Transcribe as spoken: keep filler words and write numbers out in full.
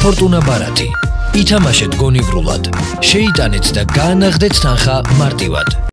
ფორტუნა ბარათი. ითამაშეთ გონივრულად, შეიტანეთ და გაანაღდეთ თანხა მარტივად.